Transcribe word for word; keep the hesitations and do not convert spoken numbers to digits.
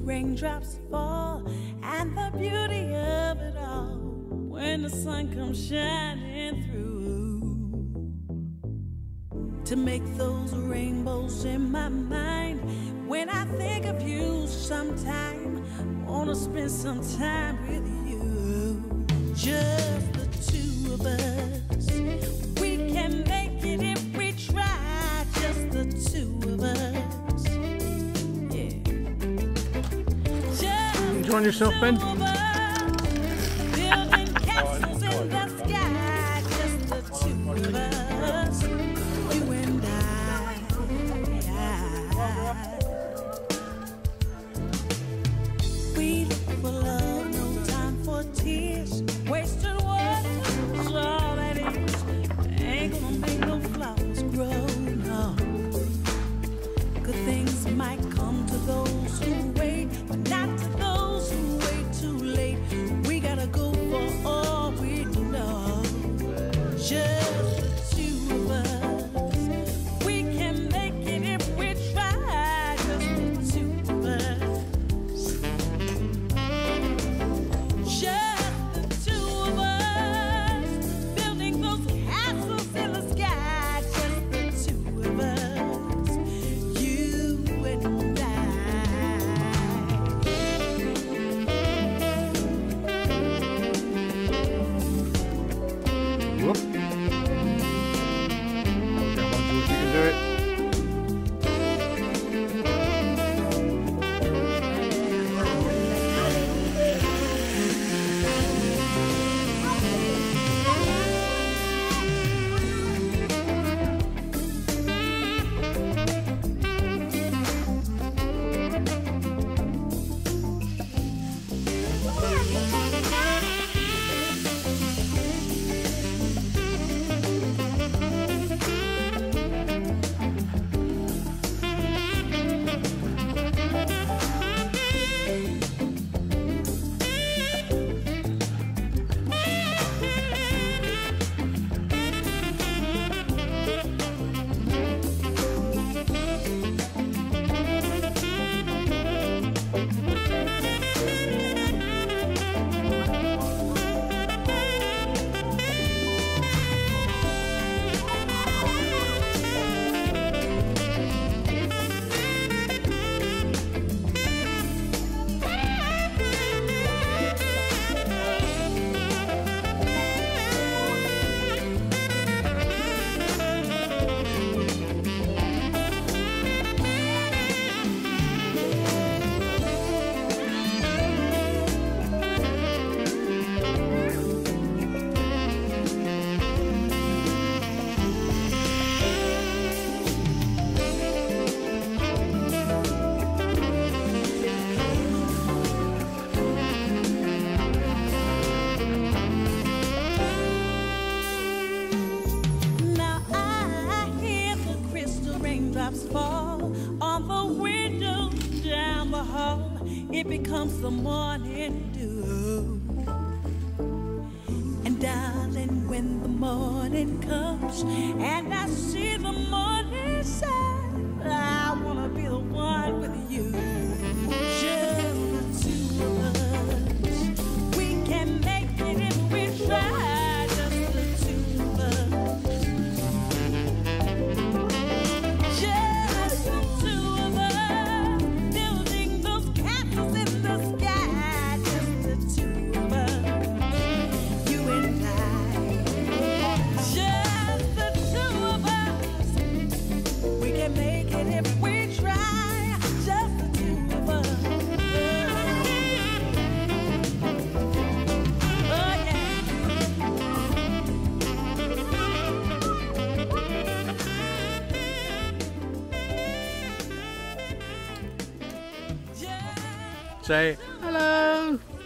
raindrops fall, and the beauty of it all when the sun comes shining through, to make those rainbows in my mind. When I think of you sometime, wanna spend some time with you. Just the two of us, we can make it if we try. Just the two of us, yeah. Just you enjoying yourself, Ben? Building castles in the sky. Just the two of us, you and I. We look for love, no time for tears. Wasted water's all that is. Ain't gonna make no flowers grow, no. Good things might come to those who wait, but not to those who wait too late. We gotta go for all we know. Just the two of us, we can make it if we try. Just the two of us, just the two of us, building those castles in the sky. Just the two of us, you and I. Whoop. Come on, George, you can do it. Fall on the window down the hall. It becomes the morning dew. And darling, when the morning comes and I see the morning sun, I wanna be the one with you. Just the two of us, we can make it if we try. Just the two of us. Say hello.